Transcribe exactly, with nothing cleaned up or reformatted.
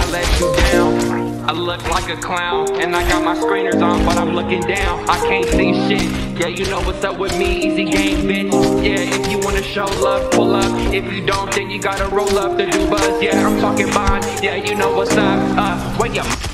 let you down. I look like a clown, and I got my screeners on, but I'm looking down. I can't see shit. Yeah, you know what's up with me, easy game, bitch. Yeah, if you wanna show love, pull up. If you don't, then you gotta roll up the do buzz. Yeah, I'm talking bond. Yeah, you know what's up. Uh, wait up.